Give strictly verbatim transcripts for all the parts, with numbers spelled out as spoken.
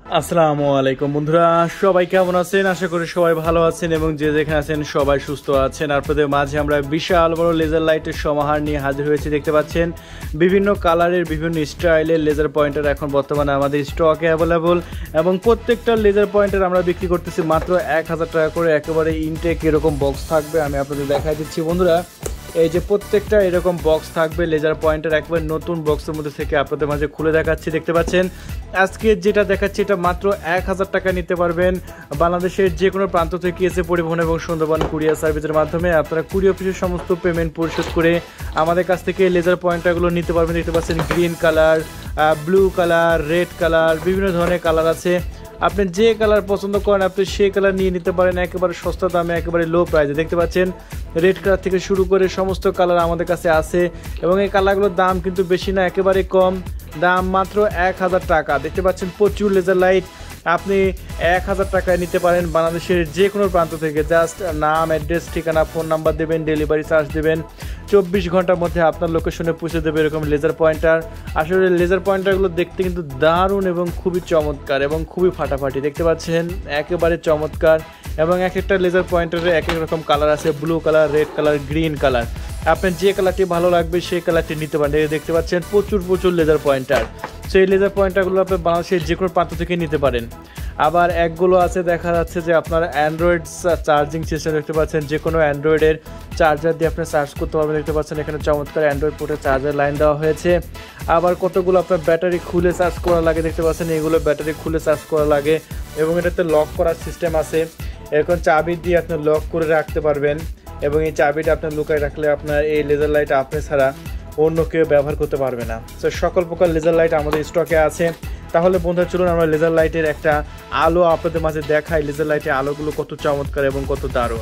আসসালামু আলাইকুম বন্ধুরা, সবাই কেমন আছেন? আশা করি সবাই ভালো আছেন এবং যে যেখানে আছেন সবাই সুস্থ আছেন। আপনাদের মাঝে আমরা বিশাল বড় লেজার লাইটের সমাহার নিয়ে হাজির হয়েছি। দেখতে পাচ্ছেন বিভিন্ন কালারের বিভিন্ন স্টাইলের লেজার পয়েন্টার এখন বর্তমানে আমাদের স্টকে অ্যাভেলেবল এবং প্রত্যেকটা লেজার পয়েন্টার আমরা বিক্রি করতেছি মাত্র এক হাজার টাকা করে। একেবারে ইনটেক এরকম বক্স থাকবে, আমি আপনাদের দেখাই দিচ্ছি বন্ধুরা। এই যে প্রত্যেকটা এরকম বক্স থাকবে লেজার পয়েন্টার, একবার নতুন বক্সের মধ্যে থেকে আপনাদের মাঝে খুলে দেখাচ্ছি। দেখতে পাচ্ছেন আজকে যেটা দেখাচ্ছি এটা মাত্র এক হাজার টাকা নিতে পারবেন বাংলাদেশের যে কোনো প্রান্ত থেকে এসে পরিবহন এবং সুন্দরবন কুরিয়ার সার্ভিসের মাধ্যমে আপনারা কুরিয়ার অফিসের সমস্ত পেমেন্ট পরিশোধ করে আমাদের কাছ থেকে লেজার পয়েন্টারগুলো নিতে পারবেন। দেখতে পাচ্ছেন green colour, blue colour, red colour, বিভিন্ন ধরনের কালার আছে। আপনি যে কালার পছন্দ করেন আপনি সেই কালার নিয়ে নিতে পারেন একেবারে সস্তা দামে, একেবারে লো প্রাইসে। দেখতে পাচ্ছেন রেড কালার থেকে শুরু করে সমস্ত কালার আমাদের কাছে আছে এবং এই কালারগুলোর দাম কিন্তু বেশি না, একেবারে কম দাম, মাত্র এক হাজার টাকা। দেখতে পাচ্ছেন প্রচুর লেজার লাইট আপনি এক হাজার টাকায় নিতে পারেন বাংলাদেশের যে কোনো প্রান্ত থেকে। জাস্ট নাম, অ্যাড্রেস, ঠিকানা, ফোন নাম্বার দেবেন, ডেলিভারি চার্জ দেবেন, চব্বিশ ঘন্টার মধ্যে আপনার লোকেশনে পৌঁছে দেবে এরকম লেজার পয়েন্টার। আসলে লেজার পয়েন্টারগুলো দেখতে কিন্তু দারুণ এবং খুবই চমৎকার এবং খুবই ফাটাফাটি। দেখতে পাচ্ছেন একেবারে চমৎকার এবং এক একটা লেজার পয়েন্টারে এক এক রকম কালার আছে, blue colour, red colour, green colour. আপনার যে কালারটি ভালো লাগবে সেই কালারটি নিতে পারেন। দেখতে পাচ্ছেন প্রচুর প্রচুর লেজার পয়েন্টার। সেই লেজার পয়েন্টারগুলো আপনি বাংলাদেশের যে কোনো প্রান্ত থেকে নিতে পারেন। আবার একগুলো আছে দেখা যাচ্ছে যে আপনার অ্যান্ড্রয়েড চার্জিং সিস্টেম। দেখতে পাচ্ছেন যে কোনো অ্যান্ড্রয়েডের চার্জার দিয়ে আপনি চার্জ করতে পারবেন। দেখতে পাচ্ছেন এখানে চমৎকার অ্যান্ড্রয়েড পোর্টের চার্জার লাইন দেওয়া হয়েছে। আবার কতগুলো আপনার ব্যাটারি খুলে চার্জ করা লাগে। দেখতে পাচ্ছেন এগুলো ব্যাটারি খুলে চার্জ করা লাগে এবং এটাতে লক করার সিস্টেম আছে। এখন চাবি দিয়ে আপনি লক করে রাখতে পারবেন এবং এই চাবিটা আপনার লুকায় রাখলে আপনার এই লেজার লাইট আপনি ছাড়া অন্য কেউ ব্যবহার করতে পারবে না। তো সকল প্রকার লেজার লাইট আমাদের স্টকে আছে। তাহলে বন্ধুরা চলুন আমরা লেজার লাইটের একটা আলো আপনাদের মাঝে দেখাই, লেজার লাইটের আলোগুলো কত চমৎকার এবং কত দারুণ।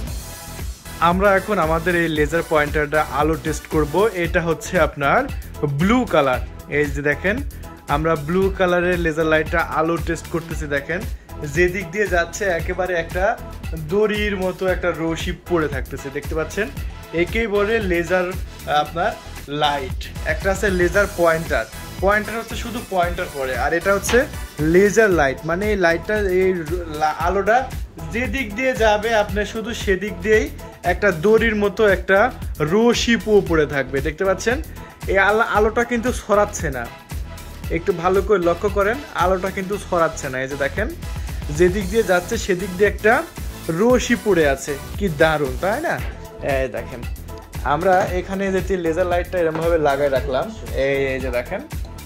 আমরা এখন আমাদের এই লেজার পয়েন্টারটা আলো টেস্ট করব। এটা হচ্ছে আপনার ব্লু কালার। এই যে দেখেন আমরা ব্লু কালারের লেজার লাইটটা আলো টেস্ট করতেছি। দেখেন যে দিক দিয়ে যাচ্ছে একেবারে একটা দড়ির মতো একটা রশি পড়ে থাকতেছে। দেখতে পাচ্ছেন একেই বলে লেজার আপনার লাইট। একটা আছে লেজার পয়েন্টার, পয়েন্টার হচ্ছে শুধু পয়েন্টার পড়ে, আর এটা হচ্ছে লেজার লাইট, মানে এই লাইটটা এই আলোটা যে দিক দিয়ে যাবে আপনার শুধু সেদিক দিয়েই একটা দড়ির মতো একটা রশি পড়ে থাকবে। দেখতে পাচ্ছেন এই আলো আলোটা কিন্তু ছড়াচ্ছে না, একটু ভালো করে লক্ষ্য করেন, আলোটা কিন্তু ছড়াচ্ছে না। এই যে দেখেন যেদিক দিয়ে যাচ্ছে সেদিক দিয়ে একটা রশি পড়ে আছে, কি দারুণ তাই না? এই দেখেন আমরা এখানে যেটি লেজার লাইটটা এরকমভাবে লাগাই রাখলাম, এই যে দেখেন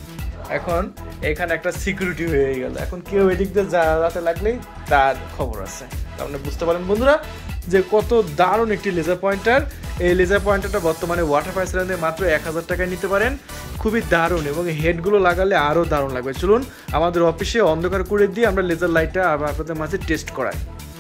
এখন এখানে একটা সিকিউরিটি হয়ে গেল। এখন কেউ এদিক দিয়ে যাতে লাগলেই তার খবর আছে। আপনি বুঝতে পারেন বন্ধুরা যে কত দারুণ একটি লেজার পয়েন্টার। এই লেজার পয়েন্টারটা বর্তমানে ওয়াটার প্রাইস রেঞ্জে মাত্র এক হাজার টাকায় নিতে পারেন। খুবই দারুণ এবং হেডগুলো লাগালে আরও দারুণ লাগবে। চলুন আমাদের অফিসে অন্ধকার করে দিয়ে আমরা লেজার লাইটটা আবার আপনাদের মাঝে টেস্ট করাই।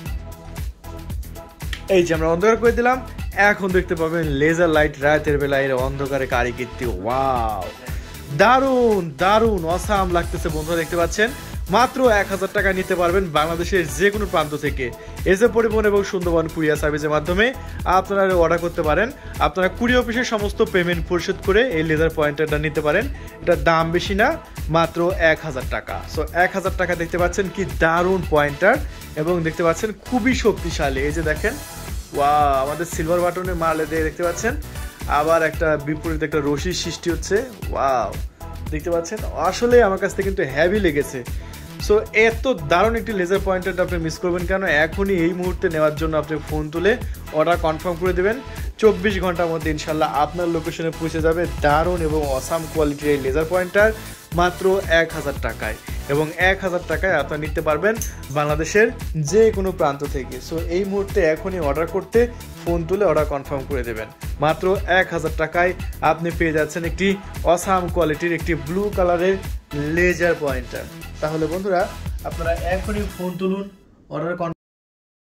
এই যে আমরা অন্ধকার করে দিলাম, এখন দেখতে পাবেন লেজার লাইট রাতের বেলায় এর অন্ধকারে কারিগরি। ওয়াও, দারুণ দারুণ অসাম লাগতেছে বন্ধুরা। দেখতে পাচ্ছেন মাত্র এক হাজার টাকা নিতে পারবেন বাংলাদেশের যে কোনো প্রান্ত থেকে এসে পরিবহন এবং সুন্দরবন কুরিয়ার সার্ভিসের মাধ্যমে আপনারা অর্ডার করতে পারেন। আপনারা কুরিয়ার অফিসের সমস্ত পেমেন্ট পরিশোধ করে এই লেজার পয়েন্টারটা নিতে পারেন। এটার দাম বেশি না, মাত্র এক হাজার টাকা। সো এক হাজার টাকা দেখতে পাচ্ছেন কি দারুণ পয়েন্টার এবং দেখতে পাচ্ছেন খুবই শক্তিশালী। এই যে দেখেন ওয়াও, আমাদের সিলভার বাটনের মালে দিয়ে দেখতে পাচ্ছেন আবার একটা বিপরীত একটা রশির সৃষ্টি হচ্ছে। ওয়াও, দেখতে পাচ্ছেন আসলে আমার কাছ থেকে কিন্তু হেভি লেগেছে। সো এত দারুণ একটি লেজার পয়েন্টারটা আপনি মিস করবেন কেন? এখনই এই মুহূর্তে নেওয়ার জন্য আপনি ফোন তুলে অর্ডার কনফার্ম করে দেবেন, চব্বিশ ঘন্টার মধ্যে ইনশাল্লাহ আপনার লোকেশনে পৌঁছে যাবে দারুণ এবং অসাম কোয়ালিটির এই লেজার পয়েন্টার মাত্র এক হাজার টাকায়। এবং এক হাজার টাকায় আপনারা নিতে পারবেন বাংলাদেশের যে কোনো প্রান্ত থেকে। সো এই মুহূর্তে এখনই অর্ডার করতে ফোন তুলে অর্ডার কনফার্ম করে দেবেন। মাত্র এক হাজার টাকায় আপনি পেয়ে যাচ্ছেন একটি অসাম কোয়ালিটির একটি ব্লু কালারের লেজার পয়েন্টার। তাহলে বন্ধুরা আপনারা এখনই ফোন তুলুন, অর্ডার